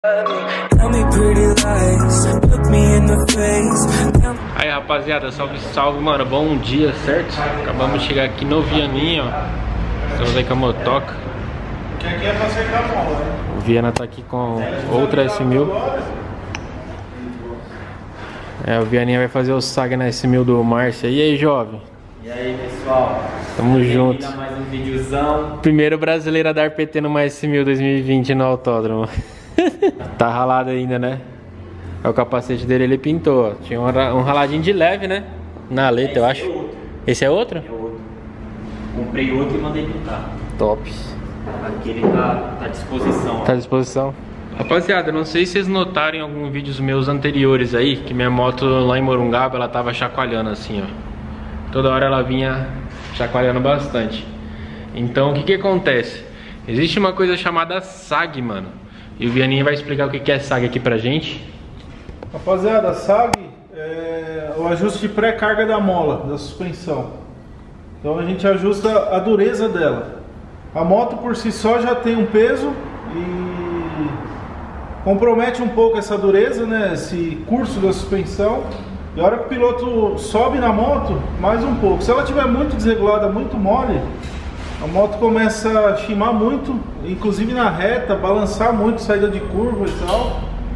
Aí rapaziada, salve, salve, mano, bom dia, certo? Acabamos de chegar aqui no Vianinho, ó. Estamos aí com a motoca. Que aqui é pra secar a mola, né? O Viana tá aqui com outra S1000. O Vianinho vai fazer o SAG na S1000 do Márcio. E aí, jovem? E aí, pessoal? Tamo junto. Mais um videozão. Primeiro brasileiro a dar PT numa S1000 2020 no autódromo. Tá ralado ainda, né? O capacete dele ele pintou, ó. Tinha um raladinho de leve, né? Na aleta, eu acho. Esse é outro? É outro. Comprei outro e mandei pintar. Top. Aquele tá à disposição. Tá à disposição. Rapaziada, não sei se vocês notaram em alguns vídeos meus anteriores aí, que minha moto lá em Morungaba, ela tava chacoalhando assim, ó. Toda hora ela vinha chacoalhando bastante. Então, o que que acontece? Existe uma coisa chamada SAG, mano. E o Vianinho vai explicar o que que é SAG aqui pra gente. Rapaziada, a SAG é o ajuste de pré-carga da mola, da suspensão. Então a gente ajusta a dureza dela. A moto por si só já tem um peso e compromete um pouco essa dureza, né? Esse curso da suspensão. E a hora que o piloto sobe na moto, mais um pouco. Se ela estiver muito desregulada, muito mole, a moto começa a chimar muito, inclusive na reta, balançar muito, saída de curva e tal.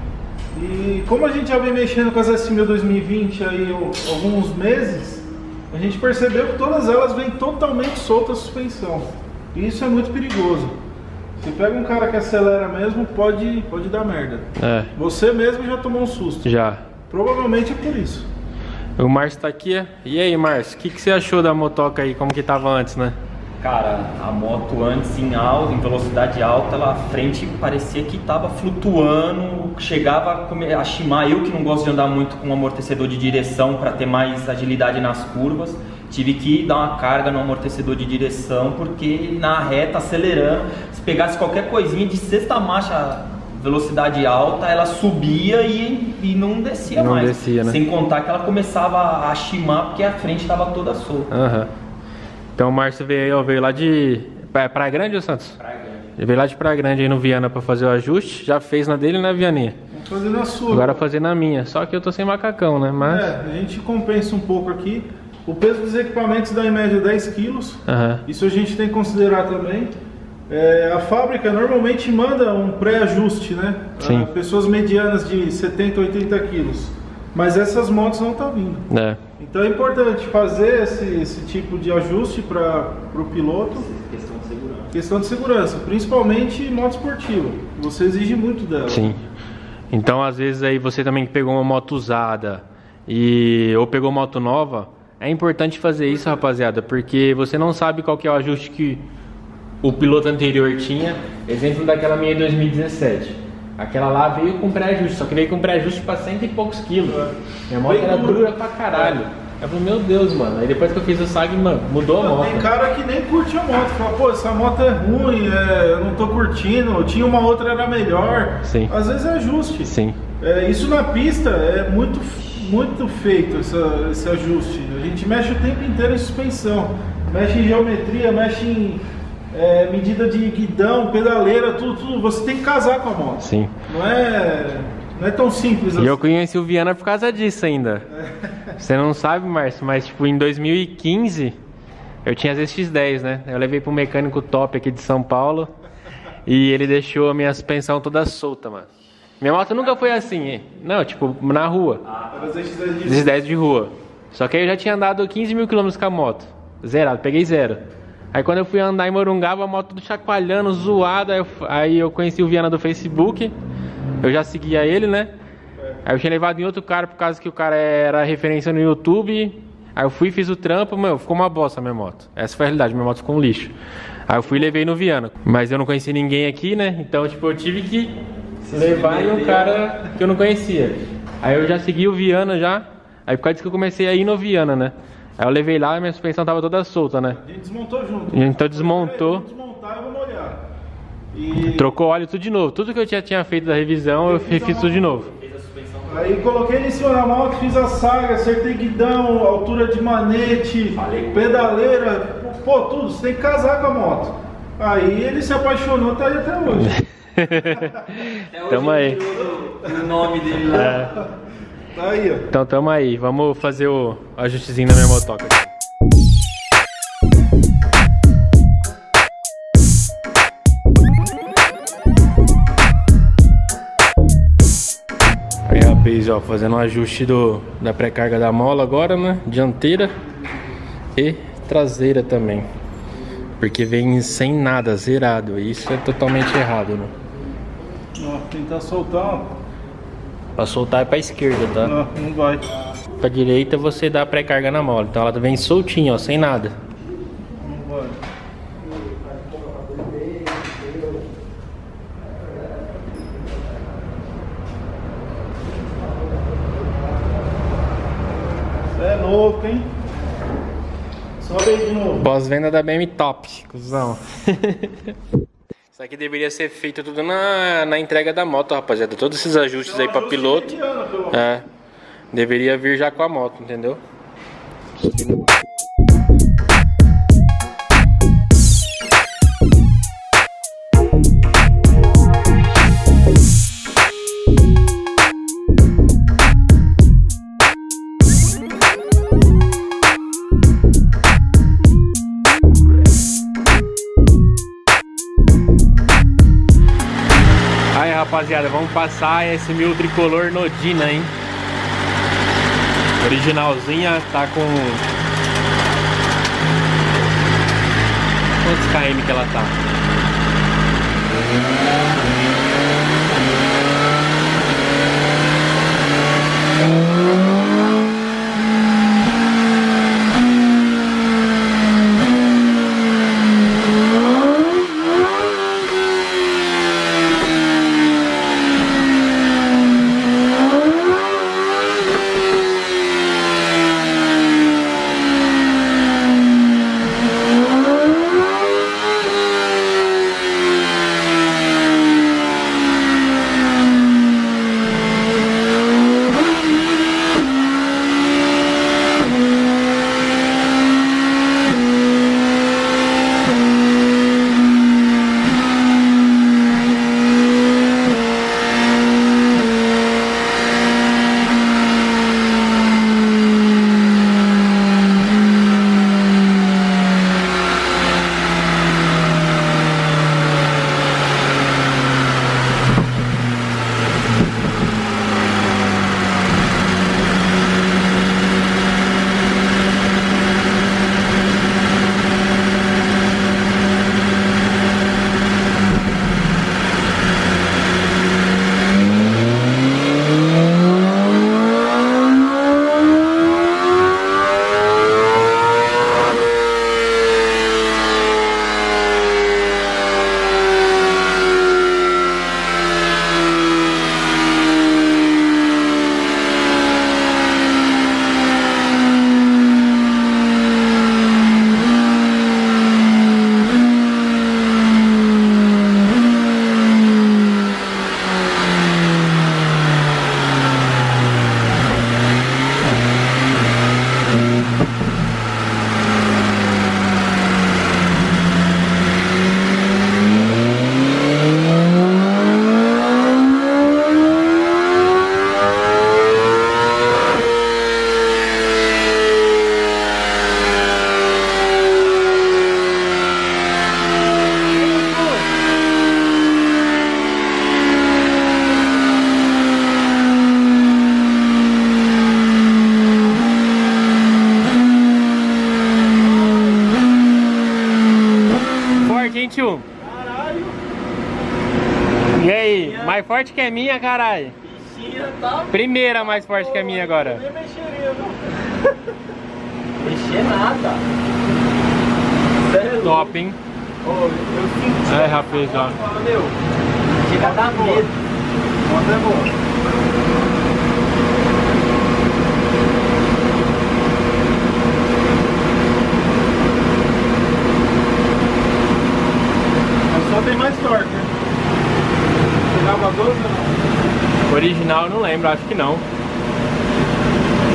E como a gente já vem mexendo com as S1000 2020 aí alguns meses, a gente percebeu que todas elas vêm totalmente solta a suspensão. E isso é muito perigoso. Se pega um cara que acelera mesmo, pode dar merda. É. Você mesmo já tomou um susto. Já. Provavelmente é por isso. O Márcio tá aqui. E aí, Márcio, o que você achou da motoca aí, como que tava antes, né? Cara, a moto antes em velocidade alta, ela à frente parecia que tava flutuando, chegava a chimar. Eu que não gosto de andar muito com amortecedor de direção para ter mais agilidade nas curvas, tive que dar uma carga no amortecedor de direção, porque na reta, acelerando, se pegasse qualquer coisinha de sexta marcha, velocidade alta, ela subia e não descia mais. Não descia, né? Sem contar que ela começava a chimar porque a frente estava toda solta. Aham. Então o Márcio veio lá de Praia Grande ou Santos? Praia Grande. Ele veio lá de Praia Grande aí no Viana pra fazer o ajuste. Já fez na dele e na Vianinha. Vamos fazer na sua. Agora fazer na minha. Só que eu tô sem macacão, né? Mas... a gente compensa um pouco aqui. O peso dos equipamentos dá em média 10 quilos. Isso a gente tem que considerar também. A fábrica normalmente manda um pré-ajuste, né? Sim. Pessoas medianas de 70, 80 quilos. Mas essas motos não estão vindo. Então é importante fazer esse tipo de ajuste para o piloto. Questão de segurança. Questão de segurança, principalmente moto esportiva. Você exige muito dela. Sim. Então às vezes aí você também pegou uma moto usada ou pegou moto nova, é importante fazer isso, rapaziada, porque você não sabe qual que é o ajuste que o piloto anterior tinha. Exemplo daquela minha de 2017. Aquela lá veio com pré-ajuste, só que veio com pré-ajuste pra 100 e poucos quilos. Minha moto era dura pra caralho. Eu falei, meu Deus, mano. Aí depois que eu fiz o SAG, mano, mudou a moto. Tem cara que nem curte a moto, fala, pô, essa moto é ruim, eu não tô curtindo, tinha uma outra era melhor. Sim. Às vezes é ajuste. Sim. Isso na pista é muito feito, esse ajuste. A gente mexe o tempo inteiro em suspensão, mexe em geometria, mexe em medida de guidão, pedaleira, tudo. Você tem que casar com a moto. Sim. Não é tão simples assim. E eu conheci o Viana por causa disso ainda. Você não sabe, Márcio, mas tipo em 2015 eu tinha as SX10, né? Eu levei pro mecânico top aqui de São Paulo e ele deixou a minha suspensão toda solta, mano. Minha moto nunca foi assim, hein? Não, tipo, na rua. As SX10 de rua. Só que aí eu já tinha andado 15 mil quilômetros com a moto. Zerado, peguei zero. Aí quando eu fui andar em Morungaba, a moto tudo chacoalhando, zoada. Aí eu conheci o Viana do Facebook. Eu já seguia ele, né? Aí eu tinha levado em outro cara por causa que o cara era referência no YouTube. Aí eu fui e fiz o trampo, mano, ficou uma bosta a minha moto. Essa foi a realidade, minha moto ficou um lixo. Aí eu fui e levei no Viana. Mas eu não conheci ninguém aqui, né? Então, tipo, eu tive que levar em um cara que eu não conhecia. Aí eu já segui o Viana já. Aí por causa disso que eu comecei a ir no Viana, né? Aí eu levei lá e minha suspensão tava toda solta, né? A gente desmontou junto. Então desmontou. Vamos desmontar e vamos olhar. Trocou óleo tudo de novo. Tudo que eu já tinha feito da revisão, eu fiz tudo de novo. Aí coloquei ele em cima da moto, fiz a saga, acertei guidão, altura de manete, pedaleira, pô, tudo. Você tem que casar com a moto. Aí ele se apaixonou, tá aí até hoje. Tamo aí. O nome dele lá. Tá aí, ó. Então tamo aí. Vamos fazer o ajustezinho na minha motoca. Aí, rapaz, ó, fazendo um ajuste da pré-carga da mola agora, né? Dianteira e traseira também. Porque vem sem nada, zerado. Isso é totalmente errado, né? Ó, tentar soltar, ó. Pra soltar é pra esquerda, tá? Não vai. Pra direita você dá a pré-carga na mola. Então ela vem soltinha, ó, sem nada. Não vai. Você é louco, hein? Sobe aí de novo. Pós-venda da BM Top, cuzão. Isso aqui deveria ser feito tudo na entrega da moto, rapaziada. Todos esses ajustes aí pra piloto. Deveria vir já com a moto, entendeu? Aí, rapaziada, vamos passar esse mil tricolor Nodina, hein? Originalzinha, tá com... Quantos km que ela tá? Caralho! E aí? Mais forte que a minha, caralho? Bichinha tá... Primeira mais forte que a minha agora. Nem mexeria, não. Mexer nada. Top, hein? Ô, eu senti. Aí, rapaz, ó. Fala, meu. Chega a dar medo. Moto é boa. Só tem mais torque, né? Pegava 12 ou não? Original eu não lembro, acho que não.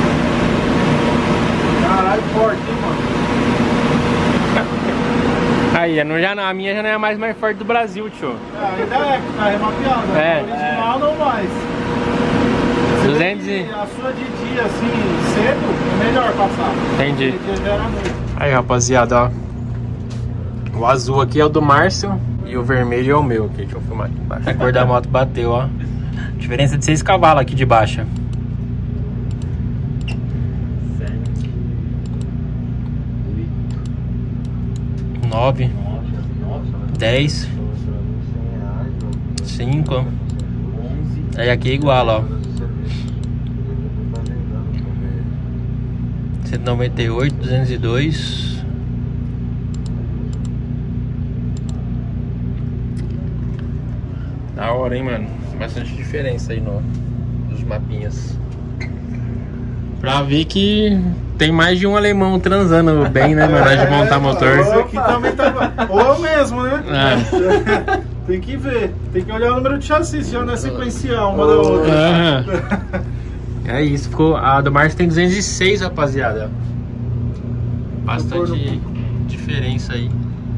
Caralho, forte, hein, mano? Aí, a minha já não é a mais forte do Brasil, tio. Ainda é, tá remapeando. É. Original não mais. 200 e... A sua de dia, assim, cedo, é melhor passar. Entendi. De dia já era noite. Aí, rapaziada, ó. O azul aqui é o do Márcio e o vermelho é o meu aqui. Deixa eu filmar aqui embaixo. A cor da moto bateu, ó. Diferença de 6 cavalos aqui de baixa. 9, 10, 5. Aí aqui é igual, ó. 198, 202. Da hora, hein, mano. Bastante diferença aí nos mapinhas. Pra ver que tem mais de um alemão transando bem, né, na hora de montar motor. Esse aqui também tá... Ou mesmo, né? É. Tem que ver. Tem que olhar o número de chassi, já não é sequencial uma da outra. É isso, ficou. A do Márcio tem 206, rapaziada. Bastante diferença aí.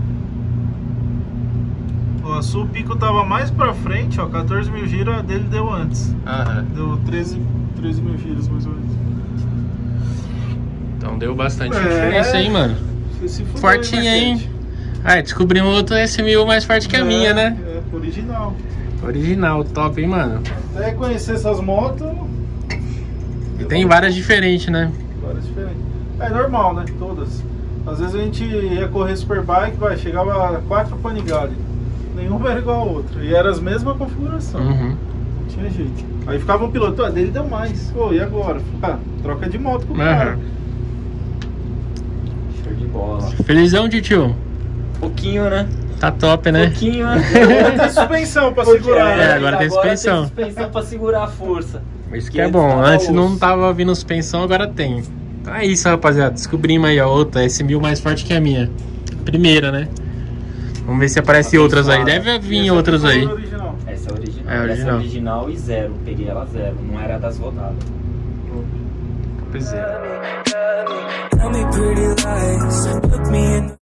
Ó, a sua pico tava mais pra frente, ó. 14 mil giros, a dele deu antes. Deu 13 mil giros, mais ou menos. Então deu bastante diferença aí, mano. Fortinha, hein? Descobrimos outro S1000 mais forte que a minha, né? É, original. Original, top, hein, mano? Até conhecer essas motos. E tem várias diferentes, né? Várias diferentes. É normal, né? Todas. Às vezes a gente ia correr Superbike, chegava a 4 Panigale. Nenhuma era igual a outra. E era as mesmas configuração. Uhum. Não tinha jeito. Aí ficava um piloto, dele deu mais. E agora? Troca de moto com o cara. Show de bola. Felizão, tio? Pouquinho, né? Tá top, né? Pouquinho, né? Agora tem suspensão pra segurar. Agora tem suspensão. Tem suspensão pra segurar a força. Isso que é bom. Antes não tava vindo suspensão, agora tem. Então é isso, rapaziada. Descobrimos aí a outra S1000 mais forte que a minha. Primeira, né? Vamos ver se aparece outras aí. Deve vir outras aí. Essa é original. É original. Essa é original e 0. Peguei ela 0. Não era das rodadas. Pois é.